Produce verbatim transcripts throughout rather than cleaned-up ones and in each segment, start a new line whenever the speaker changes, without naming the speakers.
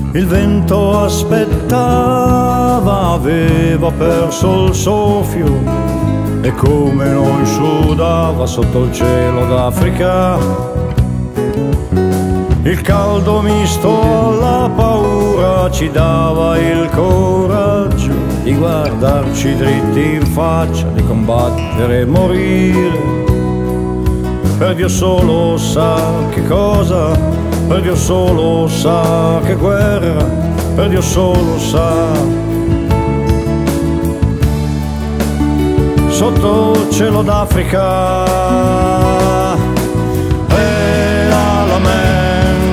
Il vento aspettava, aveva perso il soffio e come noi sudava sotto il cielo d'Africa. Il caldo misto alla paura ci dava il coraggio di guardarci dritti in faccia, di combattere e morire. Per Dio solo sa che cosa, per Dio solo sa che guerra, per Dio solo sa. Sotto il cielo d'Africa e l'Alamein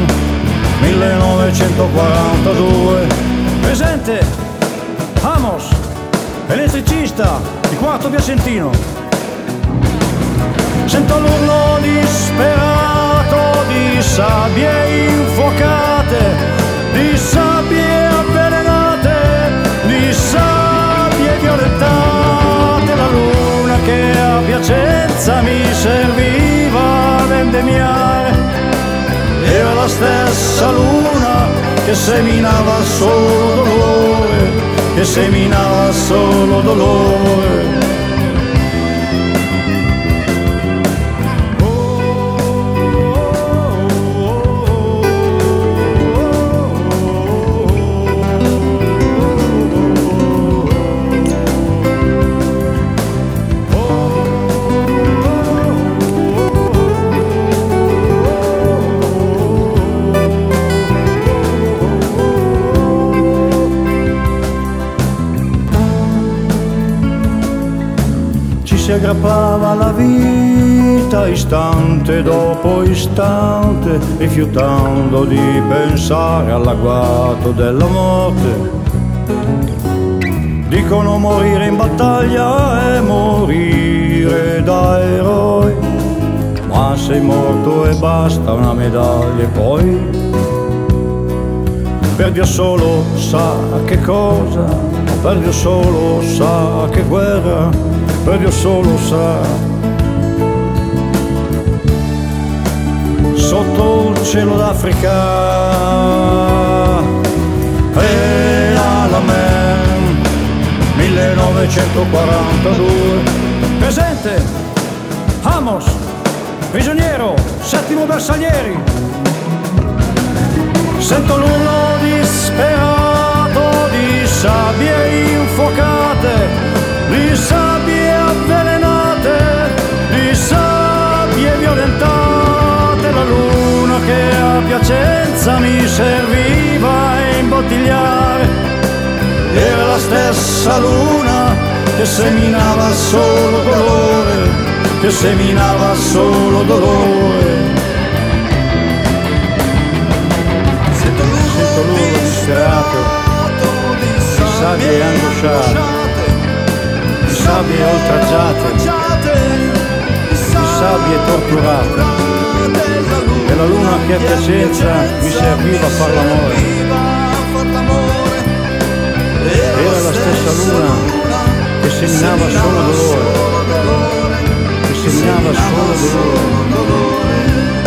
millenovecentoquarantadue. Presente Amos, elettricista di Quarto Piacentino. Sento l'urlo disperato di sabbie infuocate, di sabbie avvelenate, di sabbie violentate. La luna che a Piacenza mi serviva a vendemmiare era la stessa luna che seminava solo dolore, che seminava solo dolore. Si aggrappava la vita istante dopo istante, rifiutando di pensare all'agguato della morte. Dicono morire in battaglia è morire da eroi, ma sei morto e basta una medaglia e poi per Dio solo sa che cosa, per Dio solo sa che guerra, per Dio solo sa. Sotto il cielo d'Africa e l'Alamein millenovecentoquarantadue. Presente Amos, prigioniero, settimo Bersaglieri. Sento l'urlo disperato di sabbie infuocate, di sabbie avvelenate, di sabbie violentate. La luna che a Piacenza mi serviva a imbottigliare era la stessa luna che seminava solo dolore, che seminava solo dolore. Sento l'urlo disperato di sabbie angosciate, di sabbie oltraggiate, di sabbie torturate, e la luna che a Piacenza mi serviva a far l'amore era la stessa luna che seminava solo dolore, che seminava solo dolore.